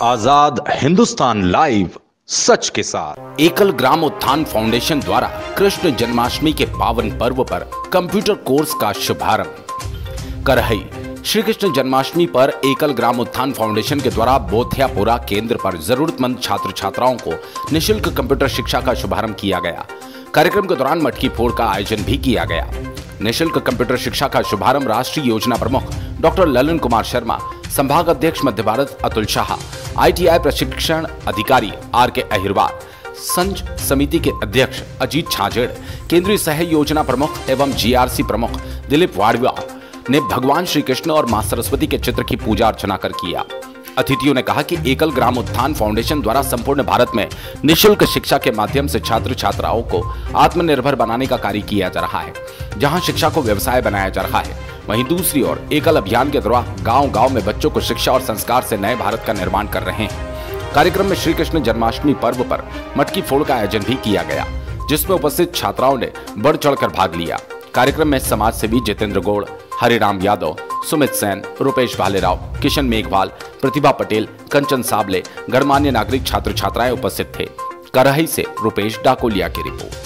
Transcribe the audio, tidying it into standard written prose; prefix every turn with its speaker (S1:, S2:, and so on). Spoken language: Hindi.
S1: आजाद हिंदुस्तान लाइव, सच के साथ।
S2: एकल ग्राम उत्थान फाउंडेशन द्वारा कृष्ण जन्माष्टमी के पावन पर्व पर कंप्यूटर कोर्स का शुभारंभ। करहई श्री कृष्ण जन्माष्टमी पर एकल ग्राम उत्थान फाउंडेशन के द्वारा बोथियापुरा केंद्र पर जरूरतमंद छात्र छात्राओं को निःशुल्क कंप्यूटर शिक्षा का शुभारंभ किया गया। कार्यक्रम के दौरान मटकी फोड़ का आयोजन भी किया गया। निःशुल्क कंप्यूटर शिक्षा का शुभारंभ राष्ट्रीय योजना प्रमुख डॉक्टर ललन कुमार शर्मा, संभाग अध्यक्ष मध्य भारत अतुल शाह, ITI प्रशिक्षण अधिकारी RK अहिरवार, संघ समिति के अध्यक्ष अजीत छाजेड़, केंद्रीय सह योजना प्रमुख एवं GRC प्रमुख दिलीप वाड़वा ने भगवान श्री कृष्ण और मां सरस्वती के चित्र की पूजा अर्चना कर किया। अतिथियों ने कहा कि एकल ग्राम उत्थान फाउंडेशन द्वारा संपूर्ण भारत में निःशुल्क शिक्षा के माध्यम से छात्र छात्राओं को आत्मनिर्भर बनाने का कार्य किया जा रहा है। जहां शिक्षा को व्यवसाय बनाया जा रहा है, वहीं दूसरी ओर एकल अभियान के द्वारा गांव-गांव में बच्चों को शिक्षा और संस्कार से नए भारत का निर्माण कर रहे हैं। कार्यक्रम में श्री कृष्ण जन्माष्टमी पर्व पर मटकी फोड़ का आयोजन भी किया गया, जिसमें उपस्थित छात्राओं ने बढ़ चढ़कर भाग लिया। कार्यक्रम में समाज सेवी जितेंद्र गौड़, हरिराम यादव, सुमित सेन, रुपेश भालेराव, किशन मेघवाल, प्रतिभा पटेल, कंचन साबले, गणमान्य नागरिक छात्र छात्राएं उपस्थित थे। करहई से रुपेश डाकोलिया की रिपोर्ट।